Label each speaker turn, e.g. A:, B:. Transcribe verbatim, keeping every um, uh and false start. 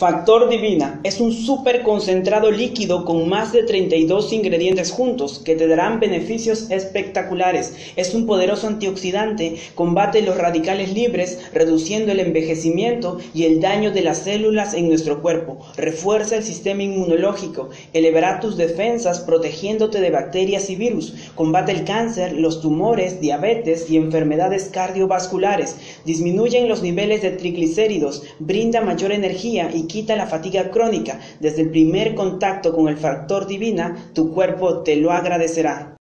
A: Factor Divina es un súper concentrado líquido con más de treinta y dos ingredientes juntos que te darán beneficios espectaculares. Es un poderoso antioxidante, combate los radicales libres, reduciendo el envejecimiento y el daño de las células en nuestro cuerpo. Refuerza el sistema inmunológico, elevará tus defensas protegiéndote de bacterias y virus. Combate el cáncer, los tumores, diabetes y enfermedades cardiovasculares. Disminuyen los niveles de triglicéridos, brinda mayor energía y quita la fatiga crónica. Desde el primer contacto con el Factor Divina, tu cuerpo te lo agradecerá.